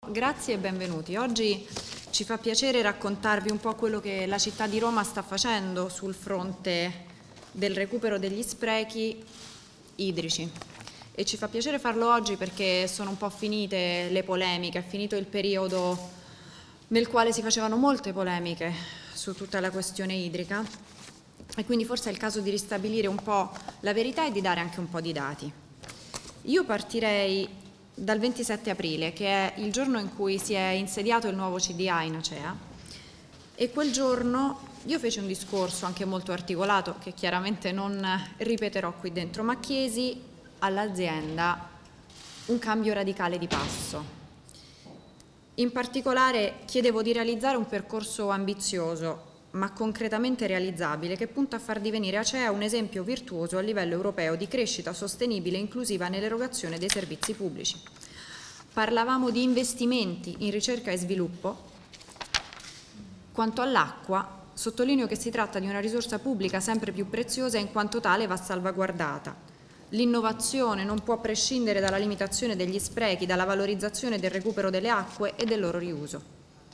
Grazie e benvenuti. Oggi ci fa piacere raccontarvi un po' quello che la città di Roma sta facendo sul fronte del recupero degli sprechi idrici. E ci fa piacere farlo oggi perché sono un po' finite le polemiche, è finito il periodo nel quale si facevano molte polemiche su tutta la questione idrica e quindi forse è il caso di ristabilire un po' la verità e di dare anche un po' di dati. Io partirei dal 27 aprile, che è il giorno in cui si è insediato il nuovo CDA in Acea, e quel giorno io feci un discorso anche molto articolato, che chiaramente non ripeterò qui dentro, ma chiesi all'azienda un cambio radicale di passo. In particolare chiedevo di realizzare un percorso ambizioso, ma concretamente realizzabile, che punta a far divenire Acea un esempio virtuoso a livello europeo di crescita sostenibile e inclusiva nell'erogazione dei servizi pubblici. Parlavamo di investimenti in ricerca e sviluppo. Quanto all'acqua, sottolineo che si tratta di una risorsa pubblica sempre più preziosa e in quanto tale va salvaguardata. L'innovazione non può prescindere dalla limitazione degli sprechi, dalla valorizzazione del recupero delle acque e del loro riuso.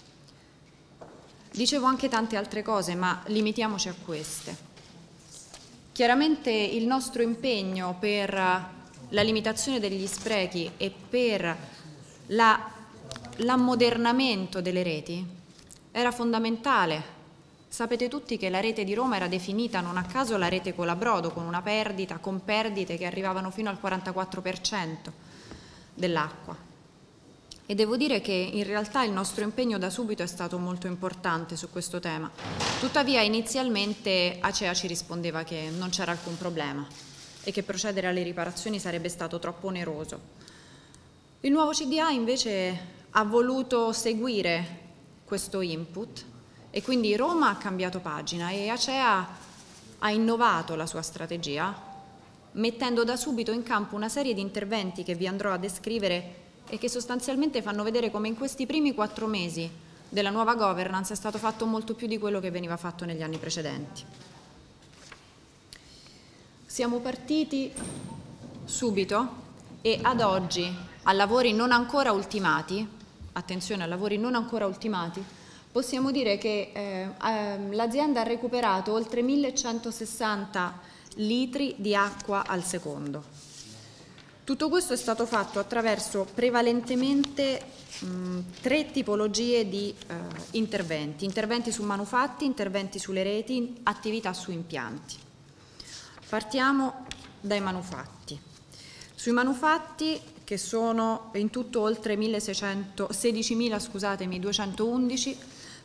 Dicevo anche tante altre cose, ma limitiamoci a queste. Chiaramente il nostro impegno per la limitazione degli sprechi e per l'ammodernamento delle reti era fondamentale. Sapete tutti che la rete di Roma era definita non a caso la rete colabrodo, con perdite che arrivavano fino al 44% dell'acqua. E devo dire che in realtà il nostro impegno da subito è stato molto importante su questo tema. Tuttavia inizialmente Acea ci rispondeva che non c'era alcun problema e che procedere alle riparazioni sarebbe stato troppo oneroso. Il nuovo CDA invece ha voluto seguire questo input e quindi Roma ha cambiato pagina e Acea ha innovato la sua strategia, mettendo da subito in campo una serie di interventi che vi andrò a descrivere e che sostanzialmente fanno vedere come in questi primi 4 mesi della nuova governance è stato fatto molto più di quello che veniva fatto negli anni precedenti. Siamo partiti subito e ad oggi, a lavori non ancora ultimati, attenzione, a lavori non ancora ultimati, possiamo dire che l'azienda ha recuperato oltre 1160 litri di acqua al secondo. Tutto questo è stato fatto attraverso prevalentemente 3 tipologie di interventi su manufatti, interventi sulle reti, attività su impianti. Partiamo dai manufatti. Sui manufatti, che sono in tutto oltre 16.211,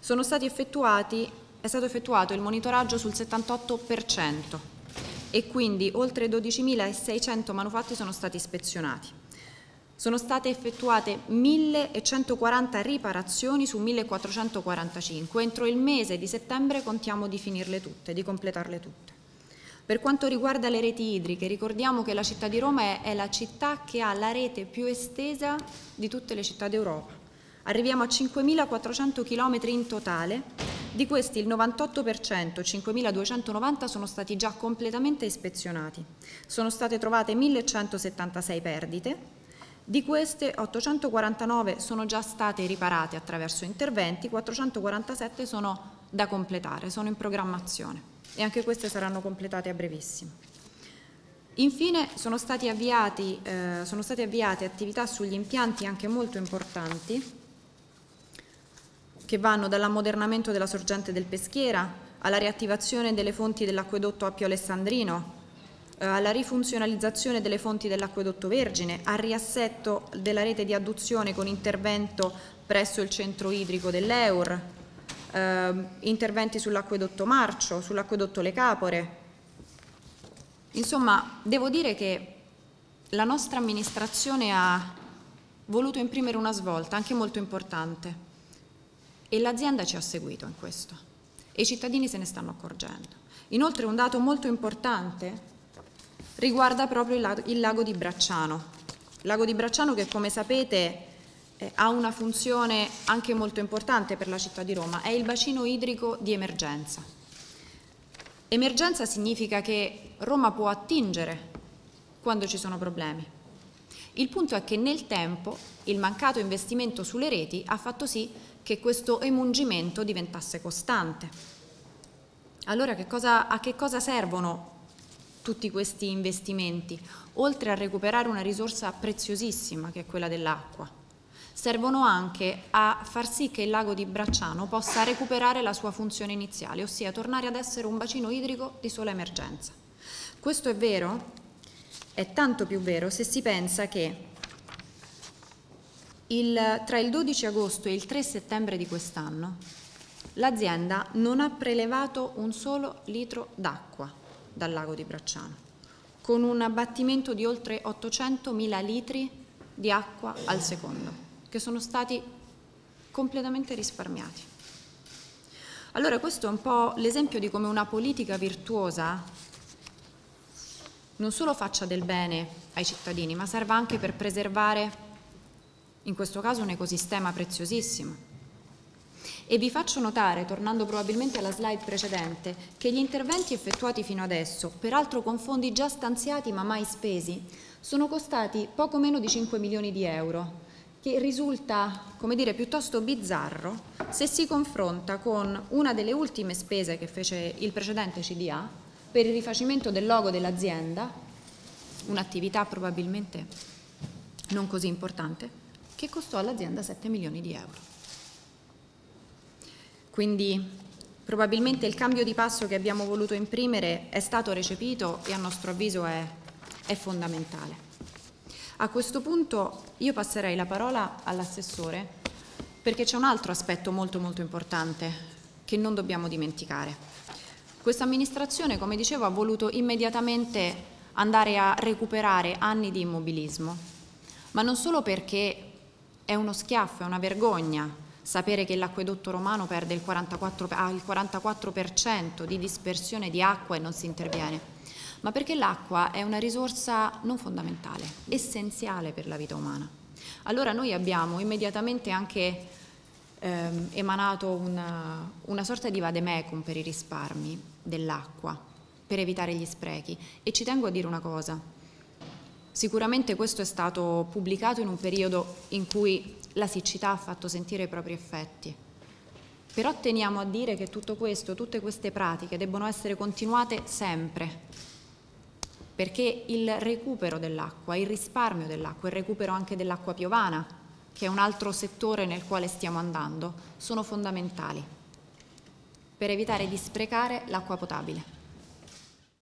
è stato effettuato il monitoraggio sul 78%. E quindi oltre 12.600 manufatti sono stati ispezionati. Sono state effettuate 1.140 riparazioni su 1.445. Entro il mese di settembre contiamo di finirle tutte, di completarle tutte. Per quanto riguarda le reti idriche, ricordiamo che la città di Roma è la città che ha la rete più estesa di tutte le città d'Europa. Arriviamo a 5.400 km in totale. Di questi il 98%, 5.290, sono stati già completamente ispezionati. Sono state trovate 1.176 perdite, di queste 849 sono già state riparate attraverso interventi, 447 sono da completare, sono in programmazione e anche queste saranno completate a brevissimo. Infine sono state avviate attività sugli impianti anche molto importanti, che vanno dall'ammodernamento della sorgente del Peschiera alla riattivazione delle fonti dell'acquedotto Appio Alessandrino, alla rifunzionalizzazione delle fonti dell'acquedotto Vergine, al riassetto della rete di adduzione con intervento presso il centro idrico dell'Eur, interventi sull'acquedotto Marcio, sull'acquedotto Le Capore. Insomma, devo dire che la nostra amministrazione ha voluto imprimere una svolta anche molto importante. E l'azienda ci ha seguito in questo e i cittadini se ne stanno accorgendo. Inoltre un dato molto importante riguarda proprio il lago di Bracciano. Il lago di Bracciano che, come sapete, ha una funzione anche molto importante per la città di Roma, è il bacino idrico di emergenza. Emergenza significa che Roma può attingere quando ci sono problemi. Il punto è che nel tempo il mancato investimento sulle reti ha fatto sì che questo emungimento diventasse costante. Allora a che cosa servono tutti questi investimenti? Oltre a recuperare una risorsa preziosissima che è quella dell'acqua, servono anche a far sì che il lago di Bracciano possa recuperare la sua funzione iniziale, ossia tornare ad essere un bacino idrico di sola emergenza. Questo è vero? È tanto più vero se si pensa che tra il 12 agosto e il 3 settembre di quest'anno l'azienda non ha prelevato un solo litro d'acqua dal lago di Bracciano, con un abbattimento di oltre 800.000 litri di acqua al secondo, che sono stati completamente risparmiati. Allora questo è un po' l'esempio di come una politica virtuosa non solo faccia del bene ai cittadini, ma serva anche per preservare, in questo caso, un ecosistema preziosissimo. E vi faccio notare, tornando probabilmente alla slide precedente, che gli interventi effettuati fino adesso, peraltro con fondi già stanziati ma mai spesi, sono costati poco meno di 5 milioni di euro, che risulta, come dire, piuttosto bizzarro se si confronta con una delle ultime spese che fece il precedente CDA per il rifacimento del logo dell'azienda, un'attività probabilmente non così importante, che costò all'azienda 7 milioni di euro. Quindi probabilmente il cambio di passo che abbiamo voluto imprimere è stato recepito e a nostro avviso è fondamentale. A questo punto io passerei la parola all'assessore, perché c'è un altro aspetto molto importante che non dobbiamo dimenticare. Questa amministrazione, come dicevo, ha voluto immediatamente andare a recuperare anni di immobilismo, ma non solo perché è uno schiaffo, è una vergogna sapere che l'acquedotto romano perde il 44% di dispersione di acqua e non si interviene, ma perché l'acqua è una risorsa non fondamentale, essenziale per la vita umana. Allora noi abbiamo immediatamente anche emanato una sorta di vademecum per i risparmi dell'acqua, per evitare gli sprechi. E ci tengo a dire una cosa. Sicuramente questo è stato pubblicato in un periodo in cui la siccità ha fatto sentire i propri effetti. Però teniamo a dire che tutto questo, tutte queste pratiche debbono essere continuate sempre, perché il recupero dell'acqua, il risparmio dell'acqua, il recupero anche dell'acqua piovana, che è un altro settore nel quale stiamo andando, sono fondamentali per evitare di sprecare l'acqua potabile.